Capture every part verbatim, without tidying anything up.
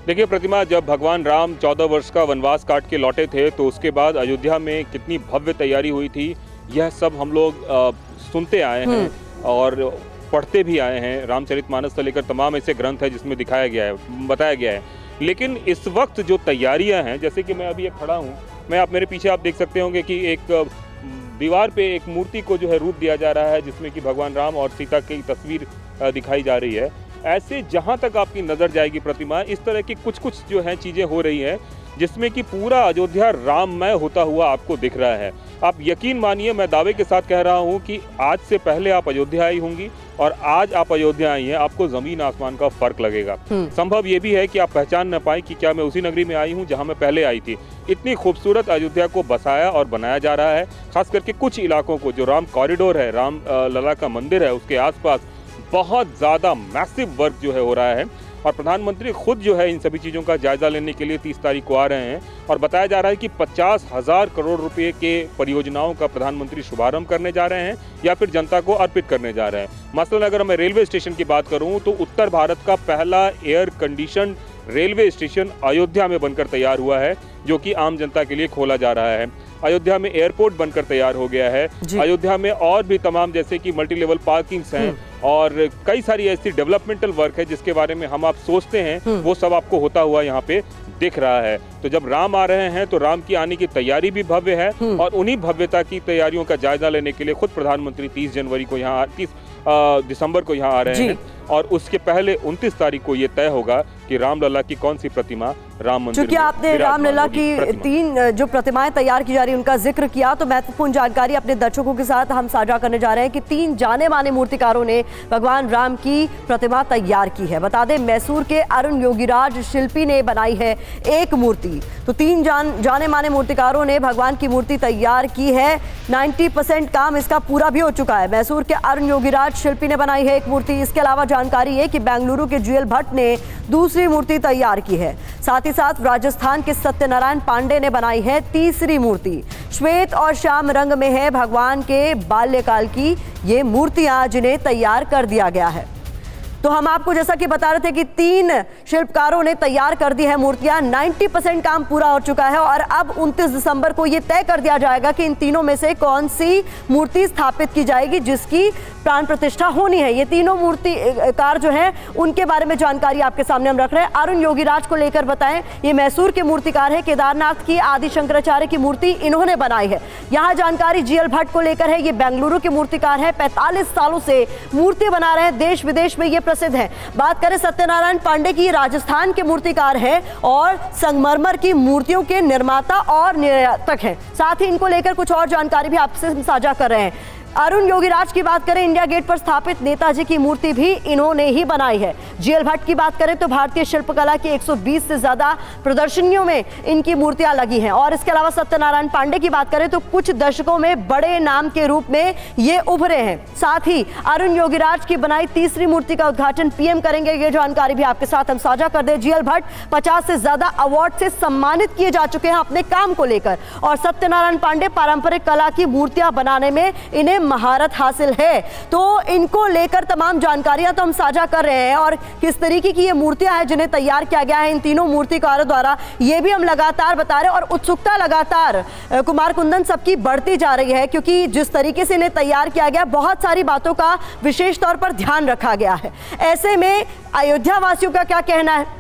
देखिए प्रतिमा, जब भगवान राम चौदह वर्ष का वनवास काट के लौटे थे तो उसके बाद अयोध्या में कितनी भव्य तैयारी हुई थी, यह सब हम लोग सुनते आए हैं और पढ़ते भी आए हैं। रामचरितमानस से लेकर तमाम ऐसे ग्रंथ है जिसमें दिखाया गया है, बताया गया है। लेकिन इस वक्त जो तैयारियां हैं, जैसे कि मैं अभी एक खड़ा हूं, मैं आप मेरे पीछे आप देख सकते होंगे कि एक दीवार पे एक मूर्ति को जो है रूप दिया जा रहा है जिसमें कि भगवान राम और सीता की तस्वीर दिखाई जा रही है। ऐसे जहां तक आपकी नज़र जाएगी प्रतिमा, इस तरह की कुछ कुछ जो है चीज़ें हो रही हैं जिसमें कि पूरा अयोध्या राममय होता हुआ आपको दिख रहा है। आप यकीन मानिए, मैं दावे के साथ कह रहा हूं कि आज से पहले आप अयोध्या आई होंगी और आज आप अयोध्या आई हैं, आपको जमीन आसमान का फर्क लगेगा। संभव ये भी है कि आप पहचान न पाए कि क्या मैं उसी नगरी में आई हूं जहां मैं पहले आई थी। इतनी खूबसूरत अयोध्या को बसाया और बनाया जा रहा है। खास करके कुछ इलाकों को, जो राम कॉरिडोर है, राम लला का मंदिर है, उसके आसपास बहुत ज़्यादा मैसिव वर्क जो है हो रहा है और प्रधानमंत्री खुद जो है इन सभी चीज़ों का जायजा लेने के लिए तीस तारीख को आ रहे हैं और बताया जा रहा है कि पचास हजार करोड़ रुपए के परियोजनाओं का प्रधानमंत्री शुभारंभ करने जा रहे हैं या फिर जनता को अर्पित करने जा रहे हैं। मसलन अगर मैं रेलवे स्टेशन की बात करूं तो उत्तर भारत का पहला air condition railway station Ayodhya में बनकर तैयार हुआ है, जो कि आम जनता के लिए खोला जा रहा है। अयोध्या में एयरपोर्ट बनकर तैयार हो गया है। अयोध्या में और भी तमाम जैसे कि मल्टी लेवल पार्किंग्स हैं और कई सारी ऐसी डेवलपमेंटल वर्क है जिसके बारे में हम आप सोचते हैं वो सब आपको होता हुआ यहाँ पे दिख रहा है। तो जब राम आ रहे हैं तो राम की आने की तैयारी भी भव्य है और उन्हीं भव्यता की तैयारियों का जायजा लेने के लिए खुद प्रधानमंत्री तीस जनवरी को यहाँ तीस दिसंबर को यहाँ आ रहे हैं और उसके पहले उनतीस तारीख को ये तय होगा कि रामलला की कौन सी प्रतिमा राम मंदिर क्योंकि आपने रामलला की तीन जो प्रतिमाएं तैयार की जा रही है उनका जिक्र किया, तो महत्वपूर्ण जानकारी अपने दर्शकों के साथ हम साझा करने जा रहे हैं कि तीन जाने माने मूर्तिकारों ने भगवान राम की प्रतिमा तैयार की है। बता दें, मैसूर के अरुण योगीराज शिल्पी ने बनाई है एक मूर्ति। तो तीन जान जाने माने मूर्तिकारों ने भगवान की मूर्ति तैयार की है। नाइन्टी परसेंट काम इसका पूरा भी हो चुका है। मैसूर के अरुण योगीराज शिल्पी ने बनाई है एक मूर्ति। इसके अलावा जानकारी है कि बेंगलुरु के जुएल भट्ट ने दूसरी मूर्ति तैयार की है। साथ ही साथ राजस्थान के सत्यनारायण पांडे ने बनाई है तीसरी मूर्ति। श्वेत और श्याम रंग में है भगवान के बाल्यकाल की ये मूर्तियां जिन्हें तैयार कर दिया गया है। तो हम आपको जैसा कि बता रहे थे कि तीन शिल्पकारों ने तैयार कर दी है मूर्तियां। नब्बे परसेंट काम पूरा हो चुका है और अब उनतीस दिसंबर को यह तय कर दिया जाएगा कि इन तीनों में से कौन सी मूर्ति स्थापित की जाएगी जिसकी प्राण प्रतिष्ठा होनी है। ये तीनों मूर्तिकार जो हैं उनके बारे में जानकारी आपके सामने हम रख रहे हैं। अरुण योगीराज को लेकर बताएं, ये मैसूर के मूर्तिकार है। केदारनाथ की आदि शंकराचार्य की मूर्ति इन्होंने बनाई है। यहाँ जानकारी जीएल भट्ट को लेकर है। ये बेंगलुरु के मूर्तिकार है, पैंतालीस सालों से मूर्ति बना रहे हैं, देश विदेश में ये प्रसिद्ध है। बात करें सत्यनारायण पांडे की, राजस्थान के मूर्तिकार हैं और संगमरमर की मूर्तियों के निर्माता और निर्यातक हैं। साथ ही इनको लेकर कुछ और जानकारी भी आपसे साझा कर रहे हैं। अरुण योगीराज की बात करें, इंडिया गेट पर स्थापित नेताजी की मूर्ति भी इन्होंने ही बनाई है। जीएल भट्ट की बात करें तो भारतीय शिल्पकला की एक सौ बीस से ज्यादा प्रदर्शनियों में इनकी मूर्तियां लगी हैं। और इसके अलावा सत्यनारायण पांडे की बात करें तो कुछ दशकों में बड़े नाम के रूप में ये उभरे हैं। साथ ही अरुण योगीराज की बनाई तीसरी मूर्ति का उद्घाटन पीएम करेंगे। ये जानकारी भी आपके साथ हम साझा कर दें। जीएल भट्ट पचास से ज्यादा अवार्ड से सम्मानित किए जा चुके हैं अपने काम को लेकर और सत्यनारायण पांडे पारंपरिक कला की मूर्तियां बनाने में इन्हें महारत हासिल है। तो इनको लेकर तमाम जानकारियां तो हम साझा कर रहे हैं और किस तरीके की ये मूर्तियां हैं जिन्हें तैयार किया गया है इन तीनों मूर्तिकारों द्वारा, ये भी हम लगातार बता रहे हैं। और उत्सुकता लगातार कुमार कुंदन सबकी बढ़ती जा रही है क्योंकि जिस तरीके से इन्हें तैयार किया गया, बहुत सारी बातों का विशेष तौर पर ध्यान रखा गया है। ऐसे में अयोध्या वासियों का क्या कहना है?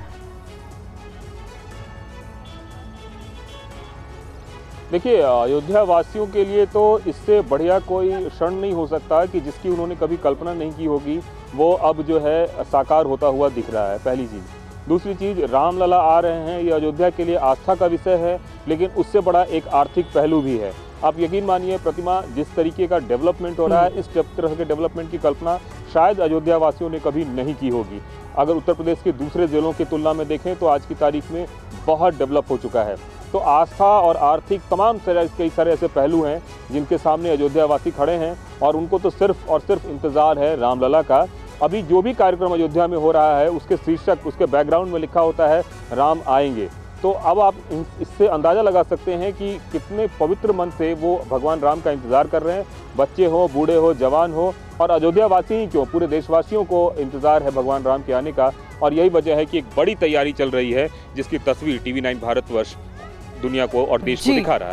देखिए, अयोध्या वासियों के लिए तो इससे बढ़िया कोई क्षण नहीं हो सकता कि जिसकी उन्होंने कभी कल्पना नहीं की होगी वो अब जो है साकार होता हुआ दिख रहा है, पहली चीज़। दूसरी चीज़, रामलला आ रहे हैं, ये अयोध्या के लिए आस्था का विषय है, लेकिन उससे बड़ा एक आर्थिक पहलू भी है। आप यकीन मानिए प्रतिमा, जिस तरीके का डेवलपमेंट हो रहा है, इस तरह के डेवलपमेंट की कल्पना शायद अयोध्या वासियों ने कभी नहीं की होगी। अगर उत्तर प्रदेश के दूसरे ज़िलों की तुलना में देखें तो आज की तारीख में बहुत डेवलप हो चुका है। तो आस्था और आर्थिक तमाम तरह कई सारे ऐसे पहलू हैं जिनके सामने अयोध्या वासी खड़े हैं और उनको तो सिर्फ और सिर्फ इंतज़ार है रामलला का। अभी जो भी कार्यक्रम अयोध्या में हो रहा है उसके शीर्षक, उसके बैकग्राउंड में लिखा होता है राम आएंगे। तो अब आप इससे अंदाज़ा लगा सकते हैं कि कितने पवित्र मन से वो भगवान राम का इंतज़ार कर रहे हैं। बच्चे हो, बूढ़े हो, जवान हो और अयोध्या वासी ही क्यों, पूरे देशवासियों को इंतज़ार है भगवान राम के आने का। और यही वजह है कि एक बड़ी तैयारी चल रही है जिसकी तस्वीर टीवी नाइन भारतवर्ष दुनिया को और देश को दिखा रहा है।